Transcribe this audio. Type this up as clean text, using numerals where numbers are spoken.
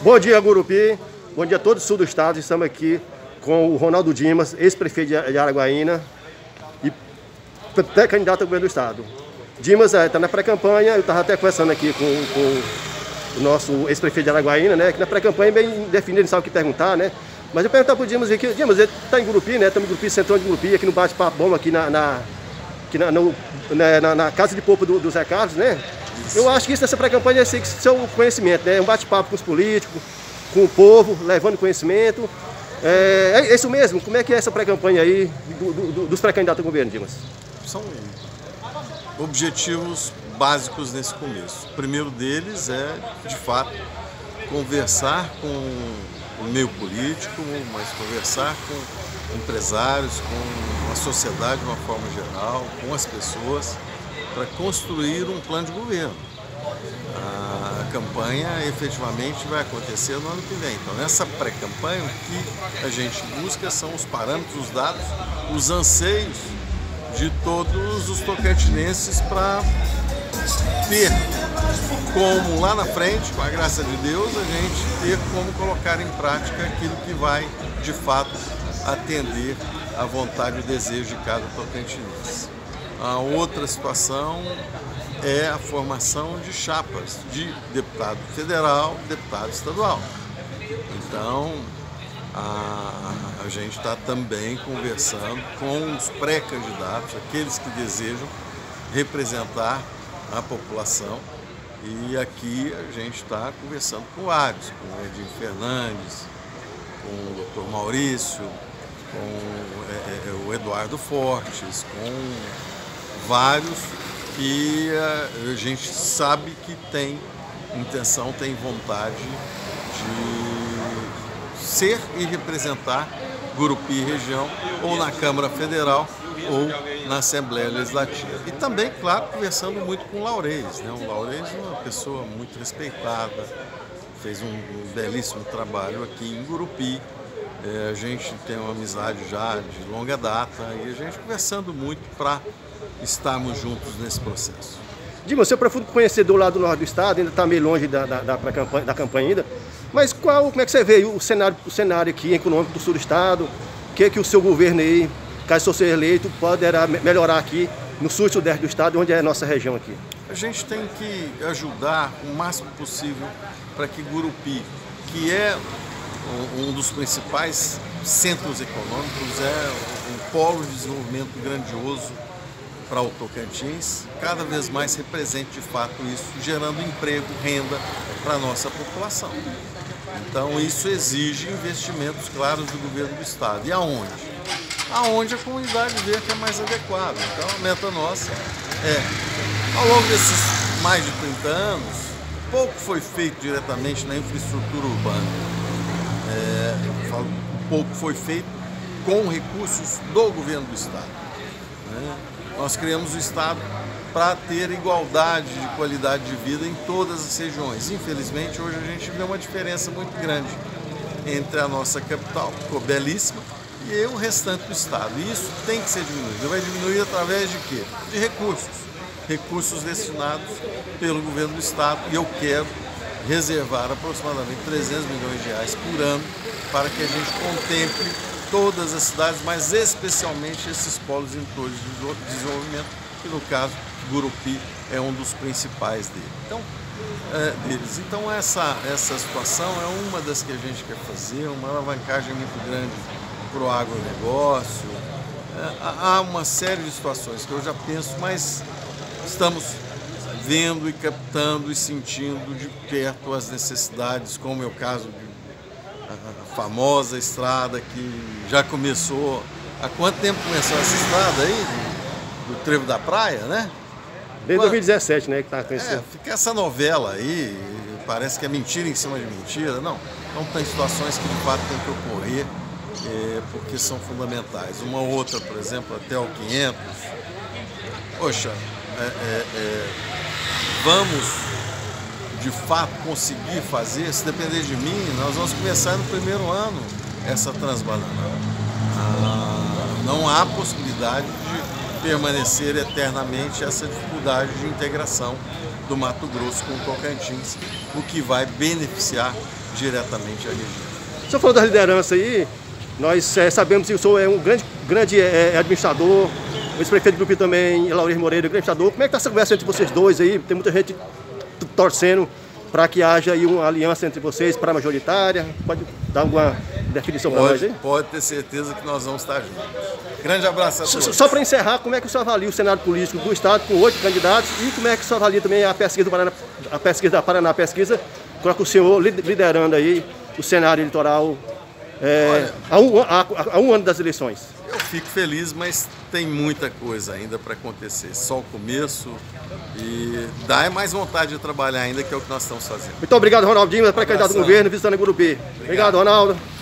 Bom dia, Gurupi. Bom dia a todo o sul do estado. Estamos aqui com o Ronaldo Dimas, ex-prefeito de Araguaína e pré-candidato ao governo do estado. Dimas está na pré-campanha. Eu estava até conversando aqui com o nosso ex-prefeito de Araguaína, né? Que na pré-campanha é bem definido, não sabe o que perguntar, né? Mas eu perguntar para o Dimas aqui, Dimas, ele está em Gurupi, né? Estamos em Gurupi, centrão de Gurupi, aqui no bate-papo bom, aqui na casa de povo do Zé Carlos, né? Eu acho que isso nessa pré-campanha é seu conhecimento, né? Um bate-papo com os políticos, com o povo, levando conhecimento. É isso mesmo? Como é que é essa pré-campanha aí dos pré-candidatos ao governo, Dimas? São objetivos básicos nesse começo. O primeiro deles é, de fato, conversar com o meio político, mas conversar com empresários, com a sociedade de uma forma geral, com as pessoas, para construir um plano de governo. A campanha efetivamente vai acontecer no ano que vem. Então, nessa pré-campanha, o que a gente busca são os parâmetros, os dados, os anseios de todos os tocantinenses para ter como, lá na frente, com a graça de Deus, a gente ter como colocar em prática aquilo que vai, de fato, atender à vontade e o desejo de cada tocantinense. A outra situação é a formação de chapas de deputado federal, deputado estadual. Então, a gente está também conversando com os pré-candidatos, aqueles que desejam representar a população. E aqui a gente está conversando com vários, com o Edinho Fernandes, com o Dr. Maurício, com o Eduardo Fortes, com vários que a gente sabe que tem intenção, tem vontade de ser e representar Gurupi região, ou na Câmara Federal, ou na Assembleia Legislativa. E também, claro, conversando muito com o Laurez, né? O Laurez é uma pessoa muito respeitada, fez um belíssimo trabalho aqui em Gurupi. A gente tem uma amizade já de longa data e a gente conversando muito para estarmos juntos nesse processo. Dimas, você é profundo conhecedor lá do norte do estado, ainda está meio longe da campanha ainda, mas como é que você vê o cenário aqui econômico do sul do estado? O que o seu governo aí, caso fosse eleito, poderá melhorar aqui no sul e sudeste do estado, onde é a nossa região aqui? A gente tem que ajudar o máximo possível para que Gurupi, que é um dos principais centros econômicos, é um polo de desenvolvimento grandioso para o Tocantins, cada vez mais represente de fato isso, gerando emprego, renda para a nossa população. Então isso exige investimentos claros do governo do estado. E aonde? Aonde a comunidade vê que é mais adequado. Então a meta nossa ao longo desses mais de 30 anos, pouco foi feito diretamente na infraestrutura urbana. Pouco foi feito com recursos do governo do estado. Nós criamos o estado para ter igualdade de qualidade de vida em todas as regiões. Infelizmente, hoje a gente vê uma diferença muito grande entre a nossa capital, que ficou belíssima, e o restante do estado. E isso tem que ser diminuído. Vai diminuir através de quê? De recursos. Recursos destinados pelo governo do estado. E eu quero reservar aproximadamente 300 milhões de reais por ano para que a gente contemple todas as cidades, mas especialmente esses polos indutores de desenvolvimento, que no caso Gurupi é um dos principais deles. Então essa situação é uma das que a gente quer fazer, uma alavancagem muito grande para o agronegócio. Há uma série de situações que eu já penso, mas estamos vendo e captando e sentindo de perto as necessidades, como é o caso a famosa estrada que já começou. Há quanto tempo começou essa estrada aí? Do Trevo da Praia, né? Desde 2017, né, que está acontecendo. Fica essa novela aí, parece que é mentira em cima de mentira. Não, então tem situações que de fato tem que ocorrer, porque são fundamentais. Uma outra, por exemplo, até o 500. Poxa, vamos de fato conseguir fazer, se depender de mim, nós vamos começar no primeiro ano essa Transbanana. Não há possibilidade de permanecer eternamente essa dificuldade de integração do Mato Grosso com o Tocantins, o que vai beneficiar diretamente a região. O senhor falou da liderança aí, nós sabemos que o senhor é um grande administrador, o ex-prefeito do Grupi também, Laurier Moreira, grande administrador. Como é que está essa conversa entre vocês dois aí? Tem muita gente torcendo para que haja aí uma aliança entre vocês para a majoritária. Pode dar alguma definição para nós aí? Pode ter certeza que nós vamos estar juntos. Grande abraço a todos. Só para encerrar, como é que o senhor avalia o cenário político do Estado com 8 candidatos e como é que o senhor avalia também a pesquisa do Paraná, a pesquisa da Paraná Pesquisa, coloca o senhor liderando aí o cenário eleitoral há um ano das eleições? Eu fico feliz, mas tem muita coisa ainda para acontecer. Só o começo e dá mais vontade de trabalhar ainda, que é o que nós estamos fazendo. Muito obrigado, Ronaldo Dimas, pré-candidato ao governo, visitando o Grupi. Obrigado, Ronaldo.